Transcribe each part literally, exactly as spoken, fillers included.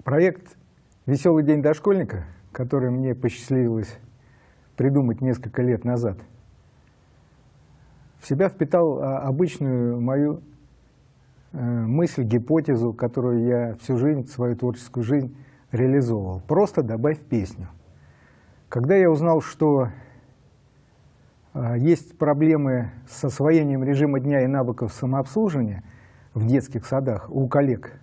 Проект «Веселый день дошкольника», который мне посчастливилось придумать несколько лет назад, в себя впитал обычную мою мысль, гипотезу, которую я всю жизнь, свою творческую жизнь реализовывал. Просто добавь песню. Когда я узнал, что есть проблемы с освоением режима дня и навыков самообслуживания в детских садах у коллег,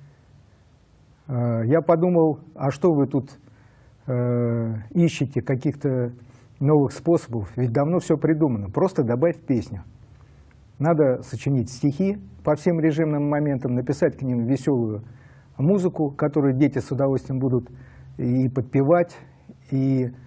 я подумал, а что вы тут э, ищете каких-то новых способов? Ведь давно все придумано. Просто добавь песню. Надо сочинить стихи по всем режимным моментам, написать к ним веселую музыку, которую дети с удовольствием будут и подпевать, и э,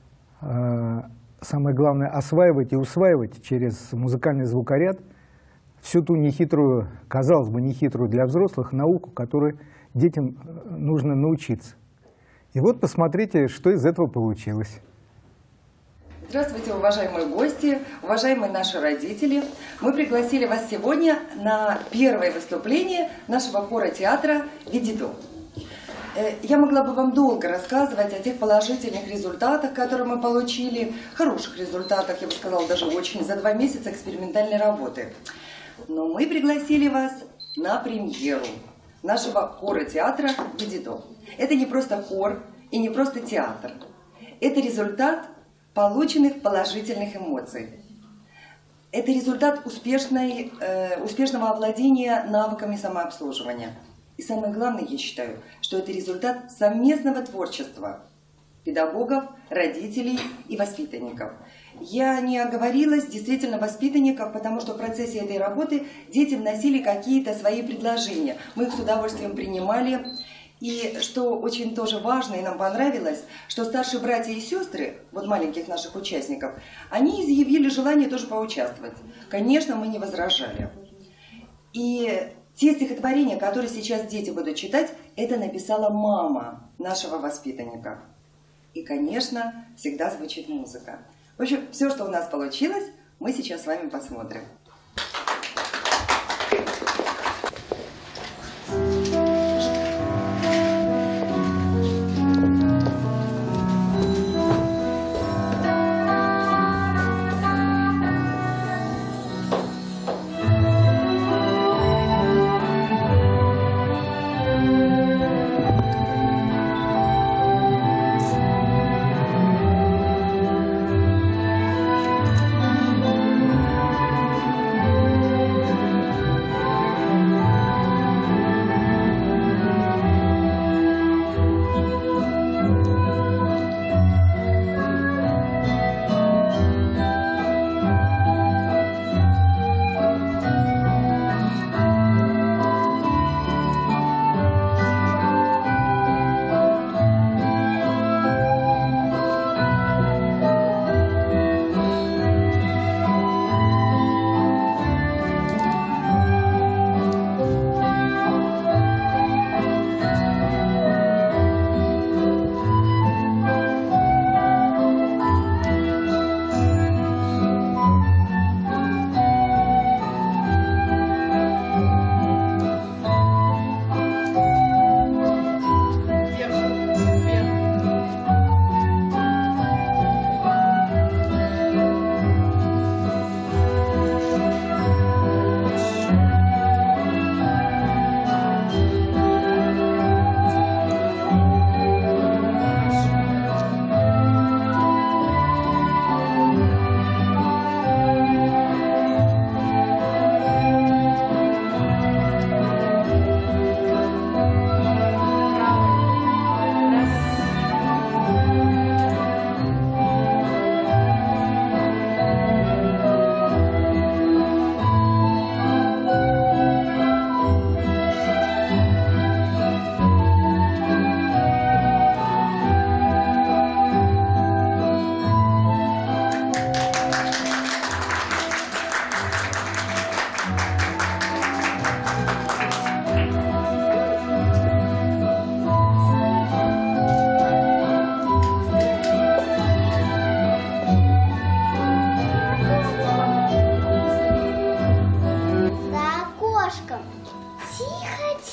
самое главное, осваивать и усваивать через музыкальный звукоряд всю ту нехитрую, казалось бы, нехитрую для взрослых науку, которой детям нужно научиться. И вот посмотрите, что из этого получилось. Здравствуйте, уважаемые гости, уважаемые наши родители. Мы пригласили вас сегодня на первое выступление нашего хора театра «Видидо». Я могла бы вам долго рассказывать о тех положительных результатах, которые мы получили, хороших результатах, я бы сказала, даже очень, за два месяца экспериментальной работы. Но мы пригласили вас на премьеру нашего хора театра «Видидо». Это не просто хор и не просто театр. Это результат полученных положительных эмоций. Это результат успешной, э, успешного овладения навыками самообслуживания. И самое главное, я считаю, что это результат совместного творчества педагогов, родителей и воспитанников. Я не оговорилась, действительно, воспитанников, потому что в процессе этой работы дети вносили какие-то свои предложения. Мы их с удовольствием принимали. И что очень тоже важно и нам понравилось, что старшие братья и сестры, вот маленьких наших участников, они изъявили желание тоже поучаствовать. Конечно, мы не возражали. И те стихотворения, которые сейчас дети будут читать, это написала мама нашего воспитанника. И, конечно, всегда звучит музыка. В общем, все, что у нас получилось, мы сейчас с вами посмотрим.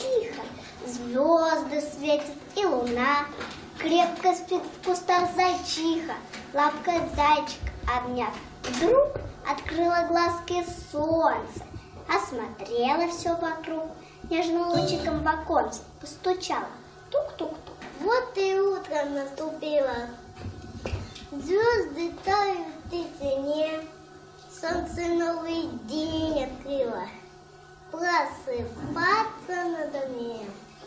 тихо. Звезды светят и луна. Крепко спит в кустах зайчиха, лапкой зайчик обняв. Вдруг открыла глазки солнце, осмотрела все вокруг, нежным лучиком в оконце постучала. Тук-тук-тук. Вот и утро наступило. Звезды тают в тишине, солнце новый день открыло. Просыпаться надо мне.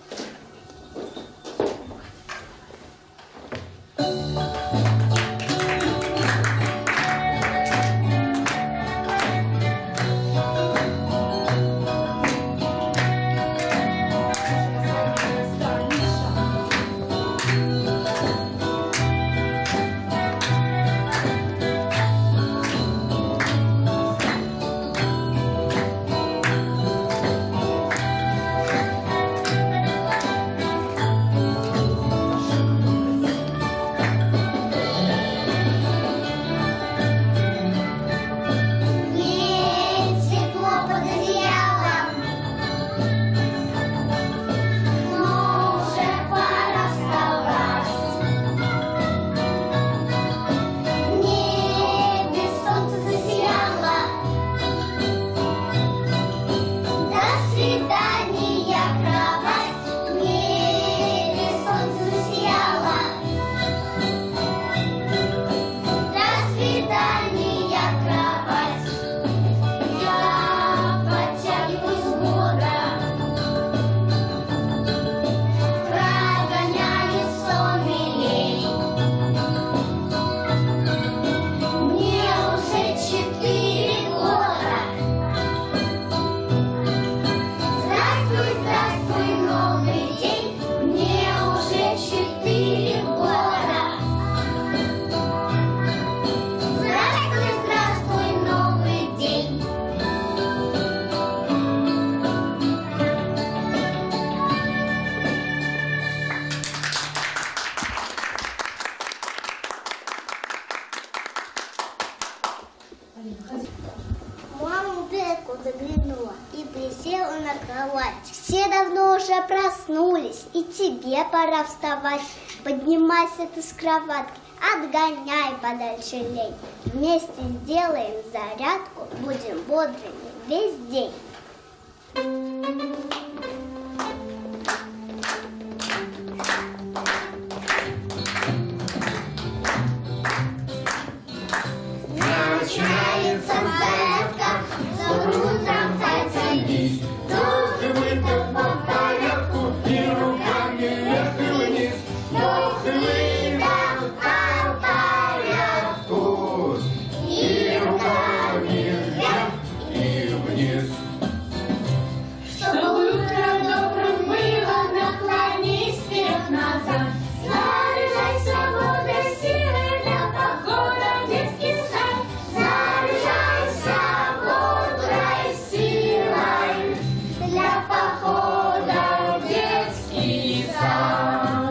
Мама в дверку заглянула и присела на кровать. Все давно уже проснулись, и тебе пора вставать. Поднимайся ты с кроватки, отгоняй подальше лень. Вместе сделаем зарядку, будем бодрыми весь день. Начинается зарядка, добрым утром потянись. Вдох и выдох по порядку, и руками вверх и вниз. Вдох и выдох по порядку, и руками вверх и вниз. Чтобы утром добрым было, наклонись вперед-назад. Заряжайся бодрой силой для похода в детский сад. Заряжайся бодрой силой для похода в детский сад.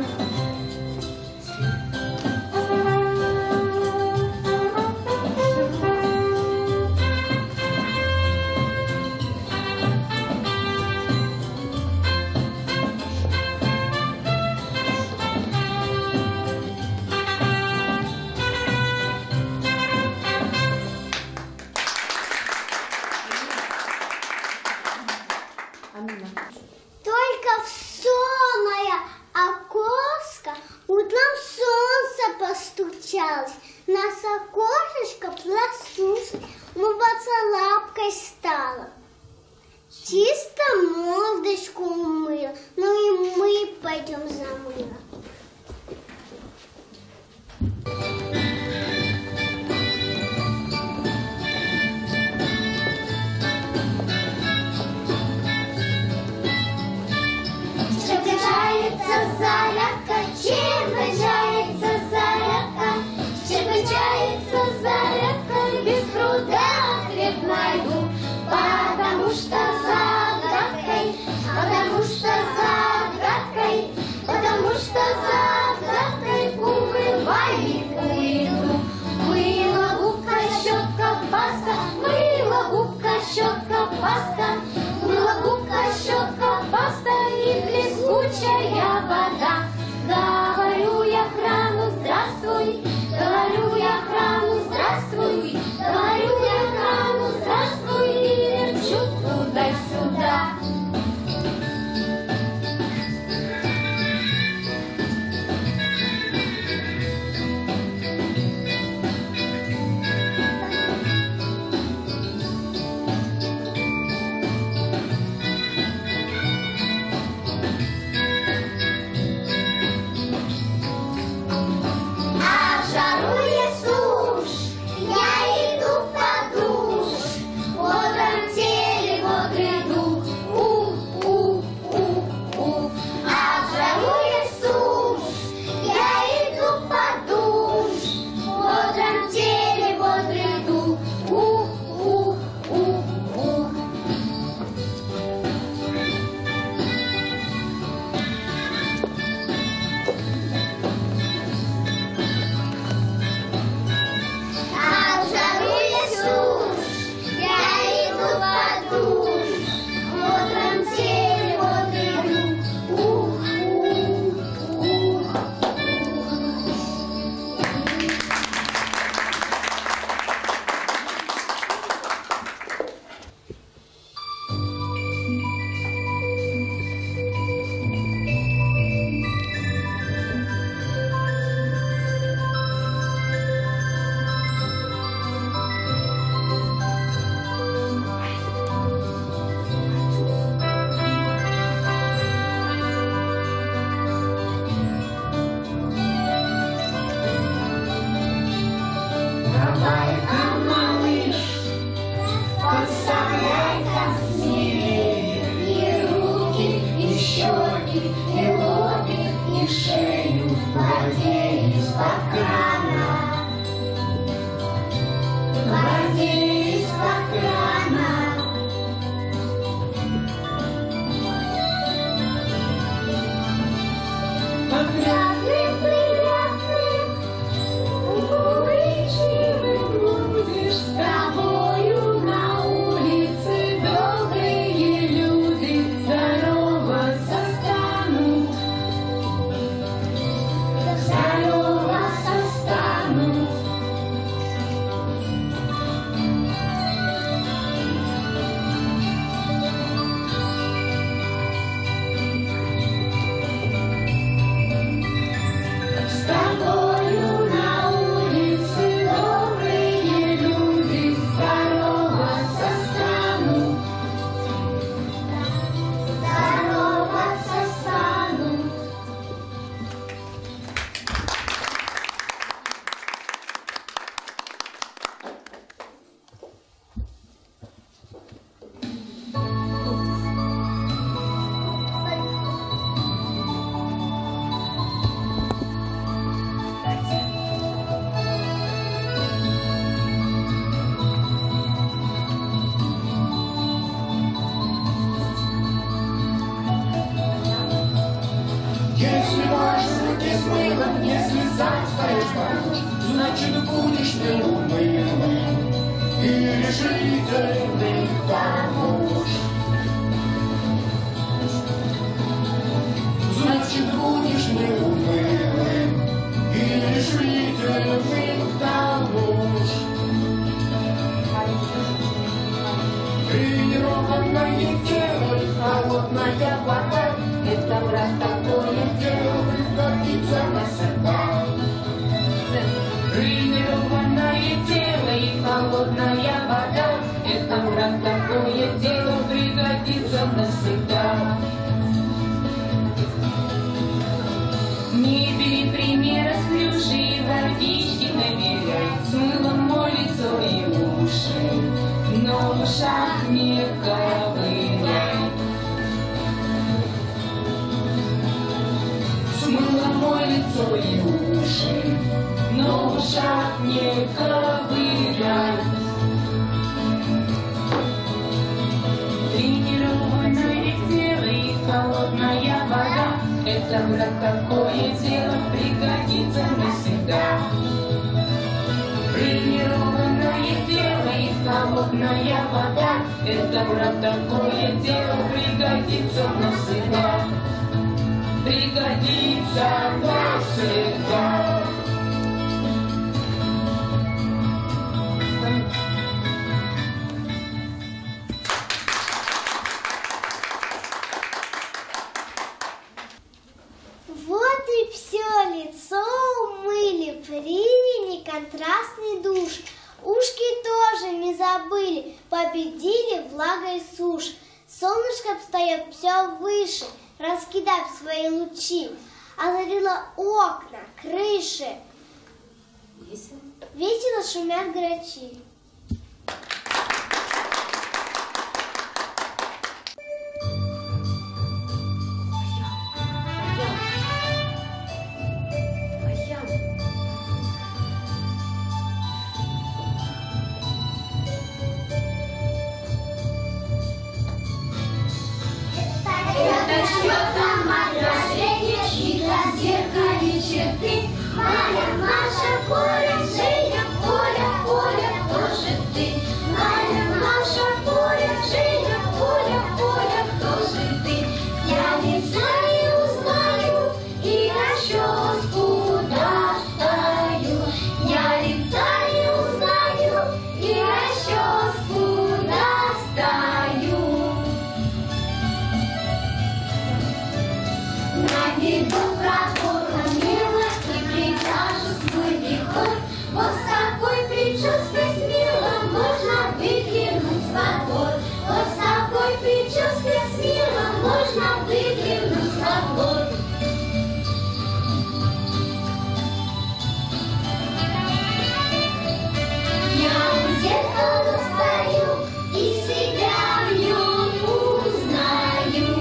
Только в сонное окошко утром солнце постучалось. Нас окошечко проснулось, умываться лапкой стало. Чисто мордочку умыла, ну и мы пойдем за мылом. Зарядка, чем кончается зарядка, чем кончается зарядка, без труда ответ найду, потому что загадкой, потому что загадкой, потому что загадкой умывальник уйду. Мыло, губка, щетка, паста, мыло, губка, щетка, паста, мыло, губка, щетка, паста. текучая вода. Говорю я крану, здравствуй, говорю я крану, здравствуй, говорю я крану, здравствуй, и верчу туда-сюда. Значит, будешь ты умным и решительный помочь. Значит, будешь неумным и решительным помочь. Тренированное тело и холодная вода — это враг, такое дело пригодится навсегда. Тренированное тело и холодная вода — это враг, такое дело пригодится навсегда. Не бери примера с клюши и водички набирай, с мылом мой лицо и уши, но в ушах не ковыряй. С мылом мой лицо и уши, но в ушах не ковыряй. Тренированное тело и холодная вода — это враг, такое дело пригодится навсегда. Тренированное тело и холодная вода — это враг, такое дело пригодится навсегда. останется навсегда. Вот и все, лицо умыли, приняли контрастный душ. Ушки тоже не забыли, победили влагой сушь. Солнышко встает все выше, раскидав свои лучи. Озарило окна, крыши. Весело. Весело шумят грачи. Маля, Маша, Коля, Женя, Коля, Коля, кто же ты? Маля, Маша, Коля, Женя, Коля, Коля, кто же ты? Я лица не узнаю и расческу достаю. Я лица не узнаю и расческу достаю. На виду прокурора мило и прикажу свой вихор. Вот с такой прической смело можно выглянуть во двор. Вот с такой прической смело можно выглянуть во двор. Я у зеркала стою и себя в нем узнаю.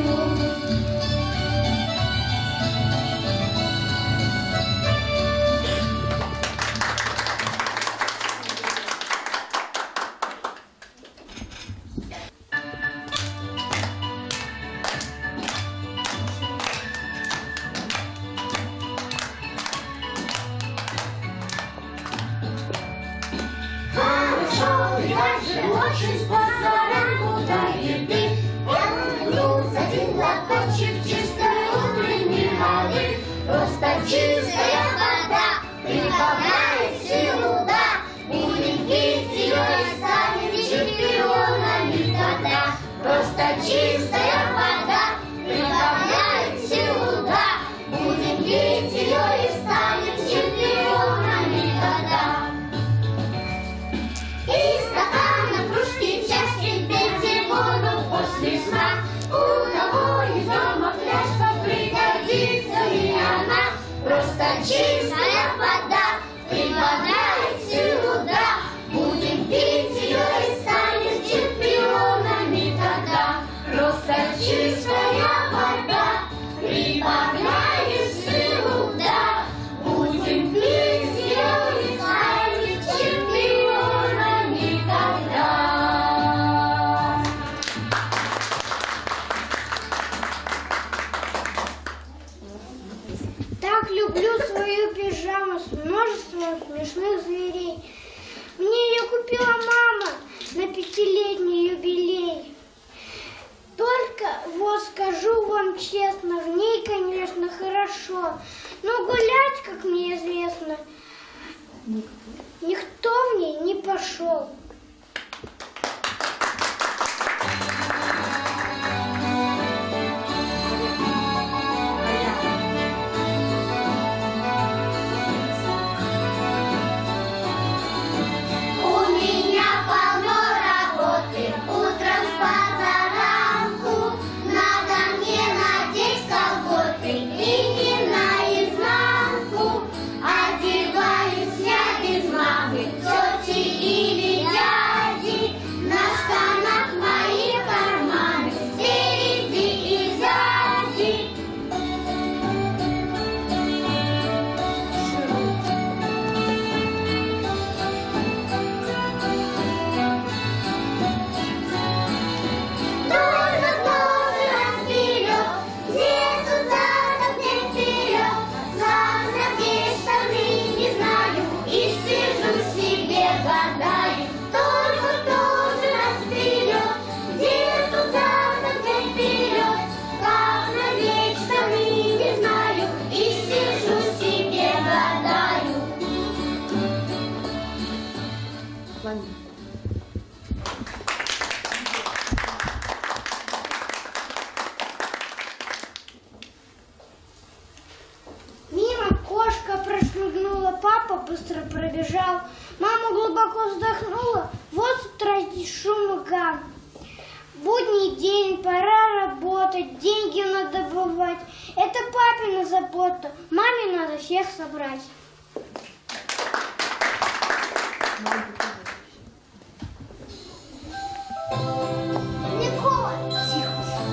Хорошо, я же очень с позаранку до еды. Я плюс один лоточек чистой утренней воды. Просто чистая вода прибавляет силу, да. Будем пить ее и станем чемпионами тогда. Просто чистая вода прибавляет силу, да. Будем пить ее и станем чемпионами тогда. Из стакана, кружки, чашки, пейте воду после сна. У кого из дома фляжка пригодится и она. Просто чистая вода прибавляет силу, да. Будем пить ее и станем чемпионами тогда. Просто чистая вода прибавляет силу, да. Будем пить ее и станем чемпионами тогда. Так люблю свою пижаму с множеством смешных зверей. Мне ее купила мама на пятилетний юбилей. Только вот скажу вам честно, в ней, конечно, хорошо, но гулять, как мне известно, никто в ней не пошел. У меня полно работы, утром с позаранку. Надо мне надеть колготы и не наизнанку. Одеваюсь я без мамы, тети или дяди. папа быстро пробежал. Мама глубоко вздохнула. Вот с утра здесь шум и гам. Будний день, пора работать, деньги надо добывать. Это папина забота, маме надо всех собрать. Никола, тихо.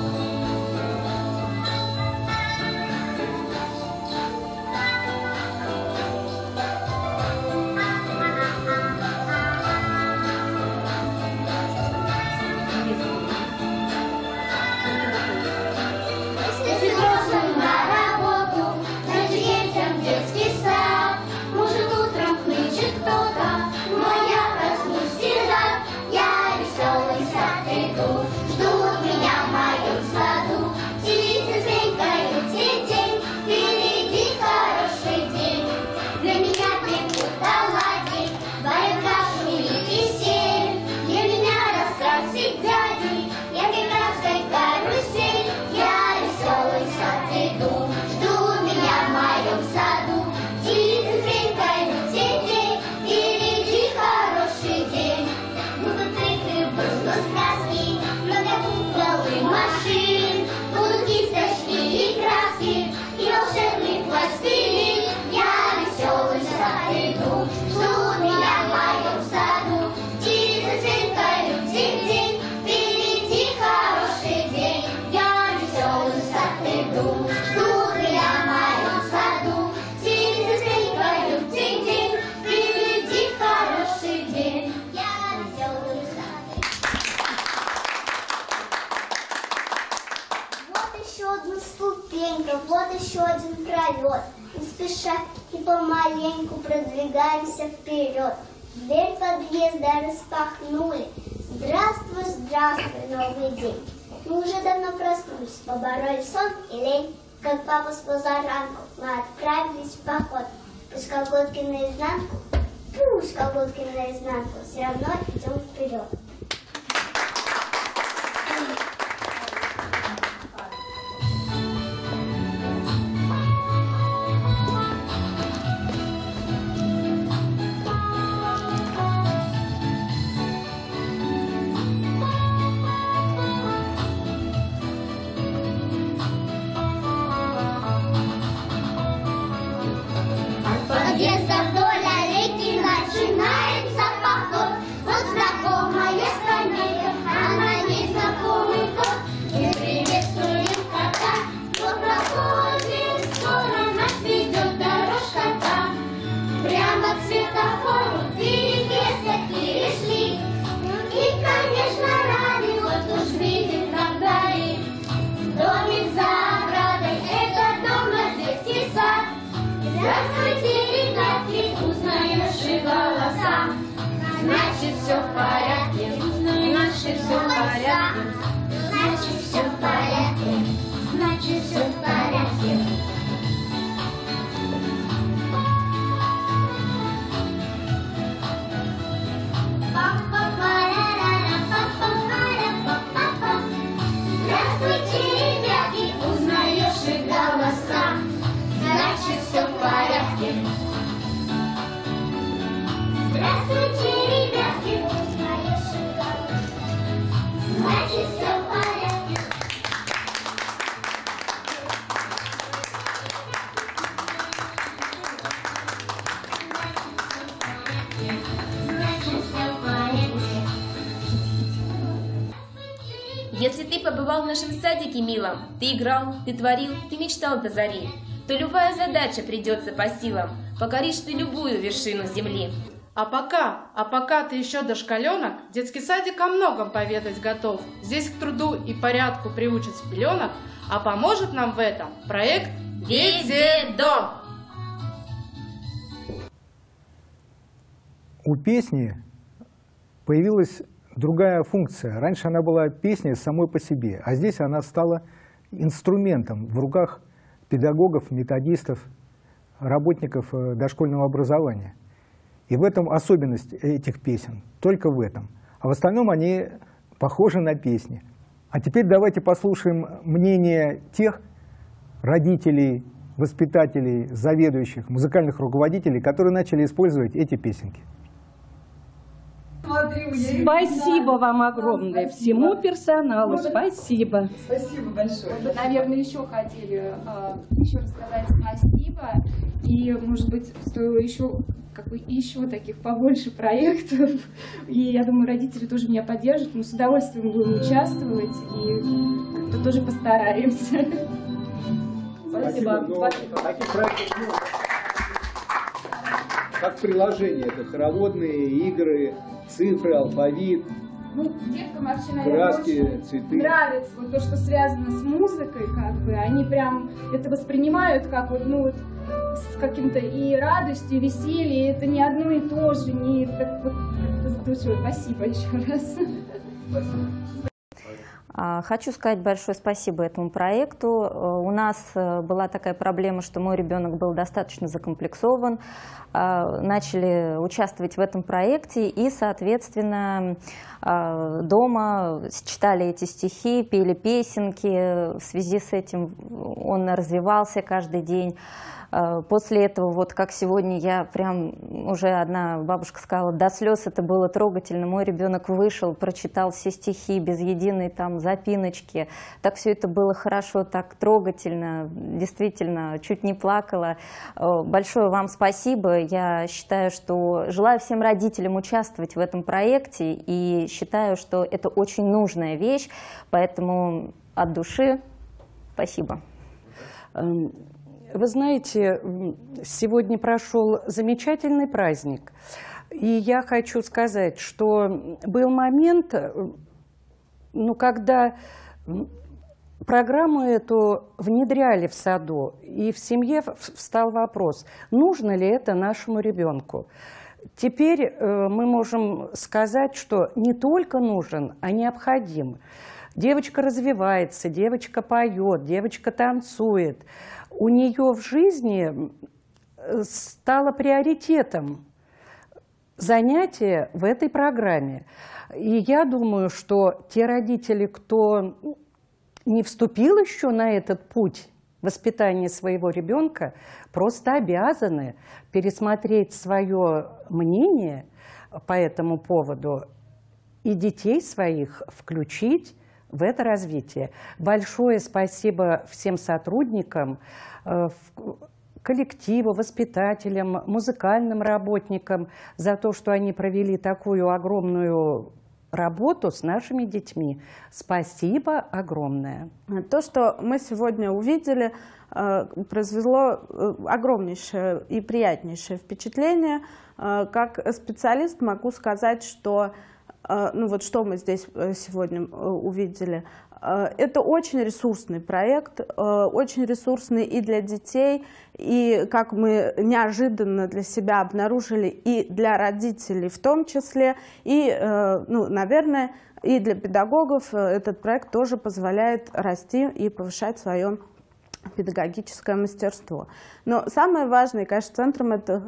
Если взрослым на работу, значит детям в детский сад. Может, утром хнычет кто-то, но я проснусь всегда. Я веселый сад иду, ждут меня в моем саду. Птицы звенькают день-день, впереди хороший день. Для меня пекут оладьи, варят кашу и кисель. Для меня раскрасить дяди, яркой краской карусель. Я веселый сад иду, ждут меня в моем саду. Птицы звенькают день-день, впереди хороший день. Будут игры, будут сказки, много кукол и машин. Будут кисточки и краски, и волшебный пластилин. Я веселый сад иду, ждут меня в моем саду. Птицы звенькают день-день, впереди хороший день. Я веселый сад иду, ждут меня в моем саду. Птицы звенькают день-день, впереди хороший день. Я веселый сад. Вот еще одна ступенька, вот еще один пролет. Не спеша и помаленьку продвигаемся вперед. Дверь подъезда распахнули. Здравствуй, здравствуй, новый день. Мы уже давно проснулись, побороли сон и лень. Как папа с позаранку, мы отправились в поход. Пусть колготки наизнанку, пусть колготки наизнанку, все равно идем вперед. Подъезда вдоль аллейки начинается поход. Вот знакомая скамейка, а на ней знакомый кот. Мы приветствуем кота, но проходит скоро, нас ведет дорожка там. Прямо к светофору перекресток перешли. И, конечно, рады, вот уж видит нам вдали. Домик за оградой, это дом на детский сад. Здравствуйте, ребятки, узнаешь и голоса. Значит, все в порядке, значит, все в порядке. Значит, все в порядке, значит, все в порядке. Здравствуйте, ребятки, узнаешь и голоса. Значит, все в порядке. Здравствуйте, ребятки, узнаешь и голоса. Значит, все в порядке. Значит, все в порядке. Если ты побывал в нашем садике милом, ты играл, ты творил, ты мечтал до зари, то любая задача придется по силам, покоришь ты любую вершину земли. А пока, а пока ты еще дошколенок, детский садик о многом поведать готов. Здесь к труду и порядку приучат с пеленок, а поможет нам в этом проект «Ведедо». У песни появилась другая функция. Раньше она была песней самой по себе, а здесь она стала инструментом в руках педагогов, методистов, работников дошкольного образования. И в этом особенность этих песен, только в этом. А в остальном они похожи на песни. А теперь давайте послушаем мнение тех родителей воспитателей, заведующих, музыкальных руководителей, которые начали использовать эти песенки. Спасибо вам огромное, всему персоналу, спасибо. Спасибо большое. Мы, наверное, еще хотели э, еще рассказать спасибо, и, может быть, стоило еще, как бы, еще таких побольше проектов, и я думаю, родители тоже меня поддержат, мы с удовольствием будем участвовать, и как-то тоже постараемся. Спасибо. Спасибо. Таких проектов много. Как приложение, это хороводные игры, цифры, алфавит, ну, деткам вообще, наверное, краски, очень цветы. Нравится вот то, что связано с музыкой, как бы, они прям это воспринимают как вот, ну вот, с каким-то и радостью, и весельем, и это не одно и то же, не так вот с душой. Спасибо еще раз. Хочу сказать большое спасибо этому проекту. У нас была такая проблема, что мой ребенок был достаточно закомплексован. Начали участвовать в этом проекте и, соответственно, дома читали эти стихи, пели песенки. В связи с этим он развивался каждый день. После этого, вот как сегодня я прям, уже одна бабушка сказала, до слез это было трогательно. Мой ребенок вышел, прочитал все стихи без единой там запиночки. Так все это было хорошо, так трогательно, действительно, чуть не плакала. Большое вам спасибо. Я считаю, что желаю всем родителям участвовать в этом проекте и считаю, что это очень нужная вещь, поэтому от души спасибо. Вы знаете, сегодня прошел замечательный праздник, и я хочу сказать, что был момент, ну, когда программу эту внедряли в саду, и в семье встал вопрос, нужно ли это нашему ребенку. Теперь мы можем сказать, что не только нужен, а необходим. Девочка развивается, девочка поет, девочка танцует. У нее в жизни стало приоритетом занятие в этой программе. И я думаю, что те родители, кто не вступил еще на этот путь воспитания своего ребенка, просто обязаны пересмотреть свое мнение по этому поводу и детей своих включить в это развитие. Большое спасибо всем сотрудникам, коллективу, воспитателям, музыкальным работникам за то, что они провели такую огромную работу с нашими детьми. Спасибо огромное. То, что мы сегодня увидели, произвело огромнейшее и приятнейшее впечатление. Как специалист могу сказать, что ну вот что мы здесь сегодня увидели. Это очень ресурсный проект, очень ресурсный и для детей, и, как мы неожиданно для себя обнаружили, и для родителей в том числе, и, ну, наверное, и для педагогов этот проект тоже позволяет расти и повышать свое педагогическое мастерство. Но самое важное, конечно, центром этого,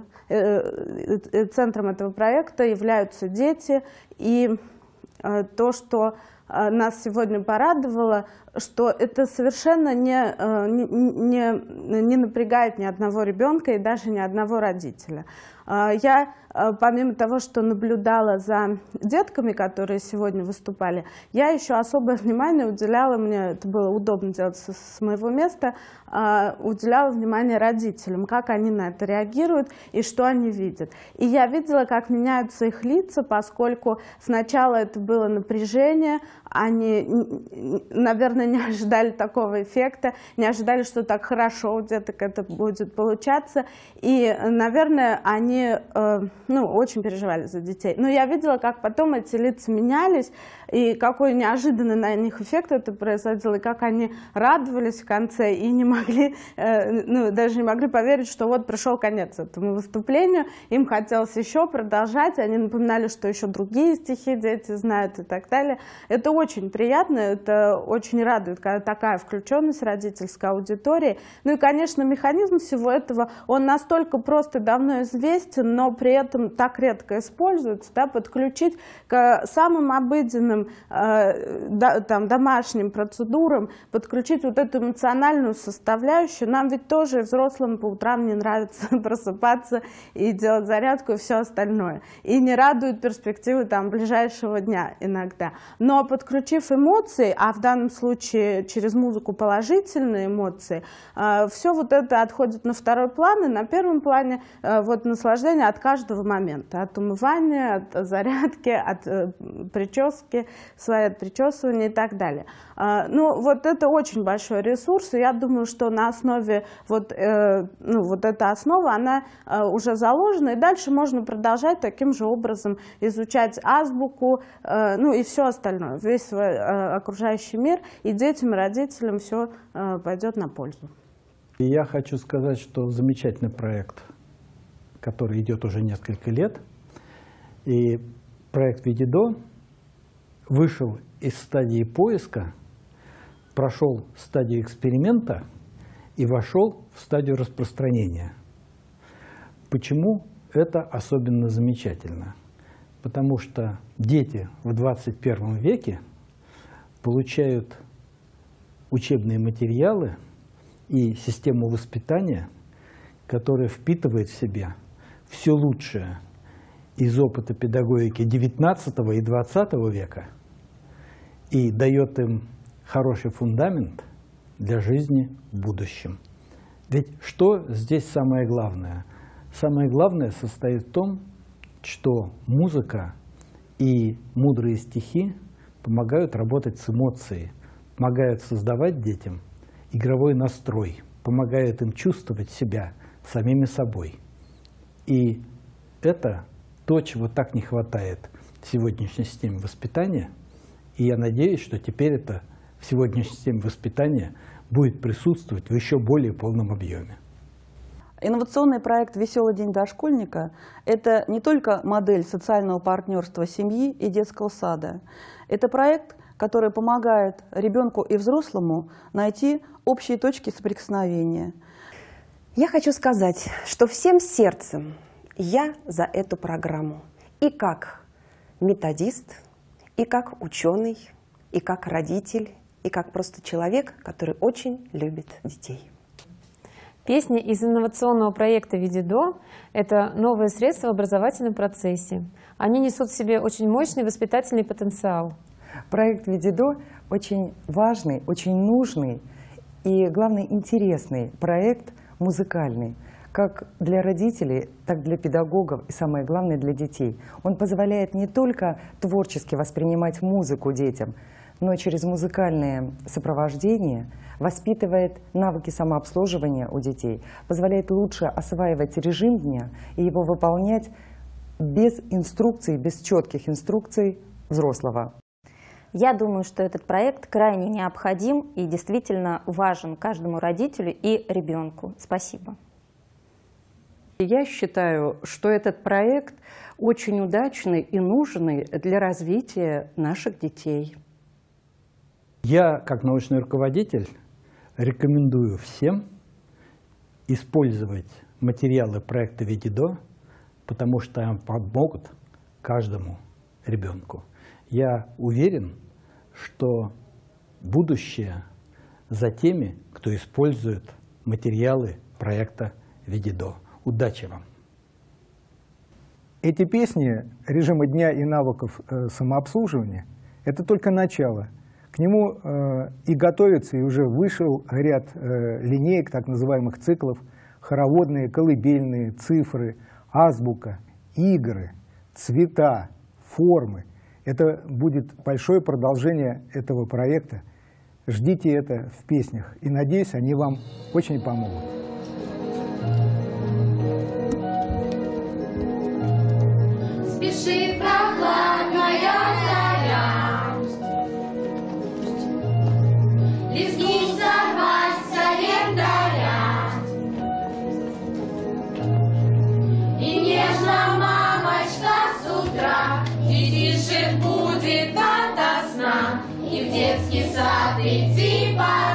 э, центром этого проекта являются дети. И э, то, что э, нас сегодня порадовало, что это совершенно не, э, не, не, не напрягает ни одного ребенка и даже ни одного родителя. Э, я, э, помимо того, что наблюдала за детками, которые сегодня выступали, я еще особое внимание уделяла, мне это было удобно делать с, с моего места, э, уделяла внимание родителям, как они на это реагируют и что они видят. И я видела, как меняются их лица, поскольку сначала это было напряжение, они, наверное, не ожидали такого эффекта, не ожидали, что так хорошо у деток это будет получаться. И, наверное, они э, ну, очень переживали за детей. Но я видела, как потом эти лица менялись, и какой неожиданный на них эффект это производило, и как они радовались в конце, и не могли, э, ну, даже не могли поверить, что вот пришел конец этому выступлению. Им хотелось еще продолжать, они напоминали, что еще другие стихи дети знают и так далее. Это очень приятно, это очень радостно. радует, когда такая включенность родительской аудитории. Ну и, конечно, механизм всего этого, он настолько просто давно известен, но при этом так редко используется, да, подключить к самым обыденным э, да, там, домашним процедурам, подключить вот эту эмоциональную составляющую. Нам ведь тоже, взрослым, по утрам не нравится просыпаться и делать зарядку и все остальное. И не радует перспективы там, ближайшего дня иногда. Но подключив эмоции, а в данном случае через музыку положительные эмоции, э, все вот это отходит на второй план, и на первом плане э, вот наслаждение от каждого момента. От умывания, от зарядки, от э, прически своей, от причесывания и так далее. Э, ну, вот это очень большой ресурс, и я думаю, что на основе вот, э, ну, вот эта основа, она э, уже заложена, и дальше можно продолжать таким же образом изучать азбуку, э, ну и все остальное, весь свой э, окружающий мир, и детям, и родителям все э, пойдет на пользу. И я хочу сказать, что замечательный проект, который идет уже несколько лет, и проект Видидо вышел из стадии поиска, прошел стадию эксперимента и вошел в стадию распространения. Почему это особенно замечательно? Потому что дети в двадцать первом веке получают учебные материалы и систему воспитания, которая впитывает в себя все лучшее из опыта педагогики девятнадцатого и двадцатого века и дает им хороший фундамент для жизни в будущем. Ведь что здесь самое главное? Самое главное состоит в том, что музыка и мудрые стихи помогают работать с эмоцией, помогают создавать детям игровой настрой, помогают им чувствовать себя самими собой. И это то, чего так не хватает в сегодняшней системе воспитания. И я надеюсь, что теперь это в сегодняшней системе воспитания будет присутствовать в еще более полном объеме. Инновационный проект «Веселый день дошкольника» – это не только модель социального партнерства семьи и детского сада. Это проект, который помогает ребенку и взрослому найти общие точки соприкосновения. Я хочу сказать, что всем сердцем я за эту программу. И как методист, и как ученый, и как родитель, и как просто человек, который очень любит детей. Песни из инновационного проекта «Видидо» — это новые средства в образовательном процессе. Они несут в себе очень мощный воспитательный потенциал. Проект «Видидо» очень важный, очень нужный и, главное, интересный проект музыкальный, как для родителей, так и для педагогов и, самое главное, для детей. Он позволяет не только творчески воспринимать музыку детям, но через музыкальное сопровождение воспитывает навыки самообслуживания у детей, позволяет лучше осваивать режим дня и его выполнять без инструкций, без четких инструкций взрослого. Я думаю, что этот проект крайне необходим и действительно важен каждому родителю и ребенку. Спасибо. Я считаю, что этот проект очень удачный и нужный для развития наших детей. Я, как научный руководитель, рекомендую всем использовать материалы проекта «Видидо», потому что они помогут каждому ребенку. Я уверен, что будущее за теми, кто использует материалы проекта «Видидо». Удачи вам! Эти песни режима дня и навыков э, самообслуживания – это только начало. К нему э, и готовится, и уже вышел ряд э, линеек, так называемых циклов: хороводные, колыбельные, цифры, азбука, игры, цвета, формы. Это будет большое продолжение этого проекта. Ждите это в песнях, и, надеюсь, они вам очень помогут. Спешит прохладная заря, листки сорвать с календаря, и нежно мамочка с утра детишек будет ото сна, и в детский детский сад идти пора.